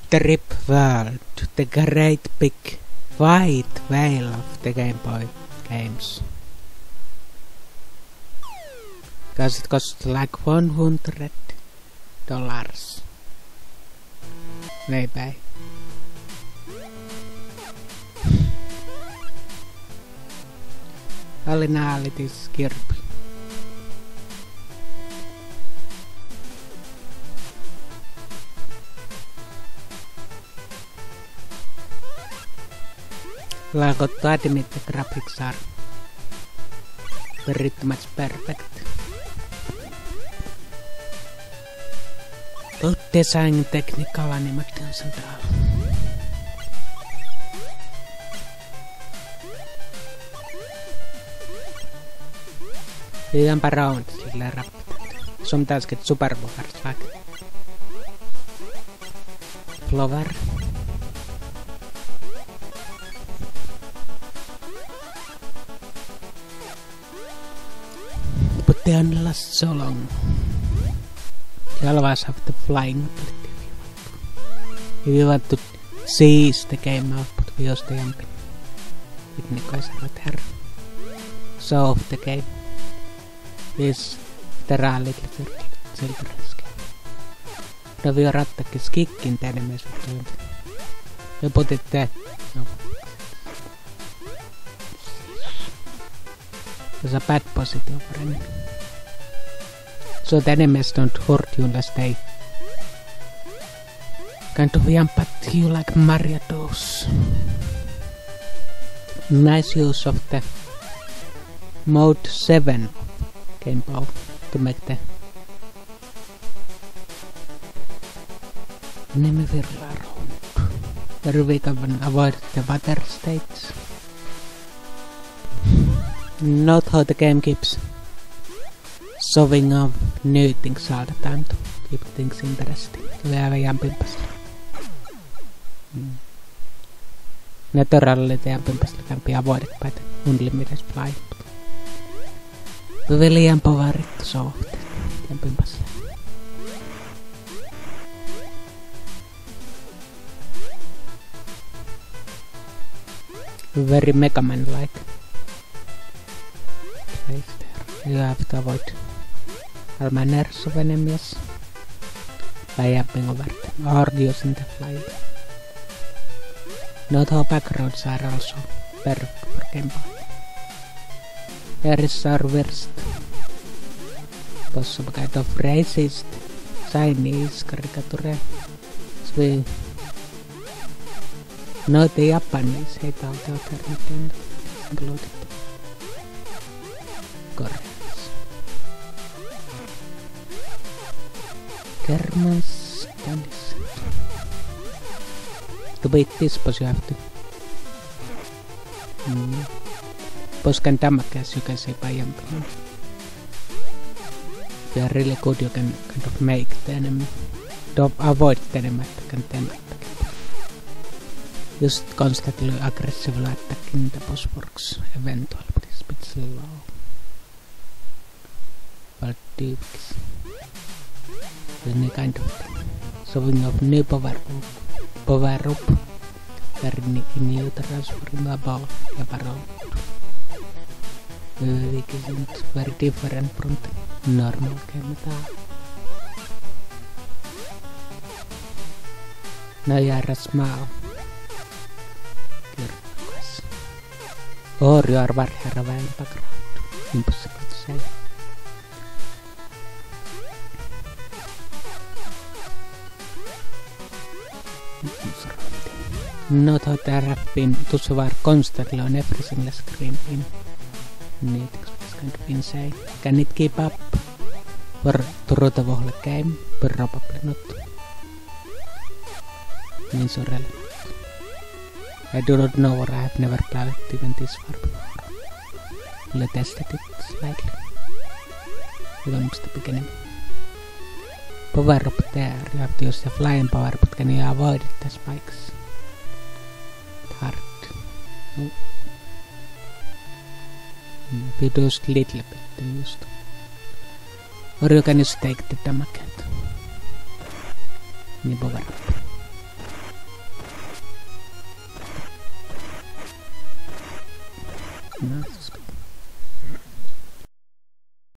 The Rip World, the great big white whale of the Game Boy games. Because it cost like $100. Maybe. All in all, it is Kirby. I got to admit the graphics are pretty much perfect. Both design, technical animations and all. You jump around sillä rapid. Sometimes get superpowers like Flower. But they only last so long. You always have the flying ability if you want to seize the game output use the jumping. Nyt right here. So of the game is the raw little children's game. No vi har attacker skicken tänne med så. Jag put it there. No. There's a bad positive for enemy. So the enemies don't hurt you unless they kind of jump at you like Mario does. Nice use of the mode 7 Game Boy to make the enemy whirl around. Where we can avoid the water states. Note how the game keeps showing off new things all the time to keep things interesting. Tulee jumpinpas. Naturally the jumpinpas can be avoided by the unlimited fly. We will jump over it so often. Jumpinpas. Very Mega Man-like. You have to avoid all manners of enemies by jumping over them or using the fly. Note how backgrounds are also perfect for Game Boy. Here is our worst possible kind of racist Chinese caricature. We know the Japanese hate all the alternative included. Correct. Germans Dennis. To beat this boss you have to boss can damage as you can see by jumping. If you are really good you can kind of make the enemy to avoid the enemy attack and then attack. Just constantly aggressively attacking the boss works eventually, but it's a bit slow. But deeps. Any kind of showing of new power up turning new transforming above around. It isn't very different from the normal game at all. Now you are a small or you are very far away in the background. Impossible to say. Note how there have been to survive constantly on every single screen in Nitix, which is kind of insane. Can it keep up for through the whole game? Probably not. Means irrelevant. I do not know or I have never played even this far before. Only tested it slightly. Even the beginning. Power up there, you have to use the flying power, but can you avoid the spikes? Hard. No. If you do just little bit, then use to. Or you can just take the damage. Ni power up. nuts.